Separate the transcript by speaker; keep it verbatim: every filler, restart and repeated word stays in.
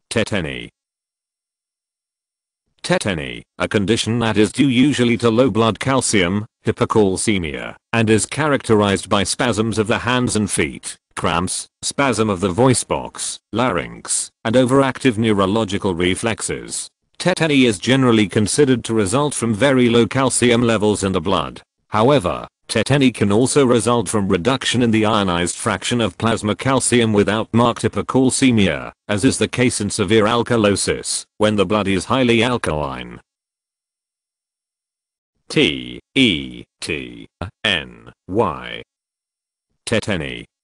Speaker 1: Tetany. Tetany, a condition that is due usually to low blood calcium, hypocalcemia, and is characterized by spasms of the hands and feet, cramps, spasm of the voice box, larynx, and overactive neurological reflexes. Tetany is generally considered to result from very low calcium levels in the blood. However, tetany can also result from reduction in the ionized fraction of plasma calcium without marked hypocalcemia, as is the case in severe alkalosis, when the blood is highly alkaline. T E T N Y Tetany.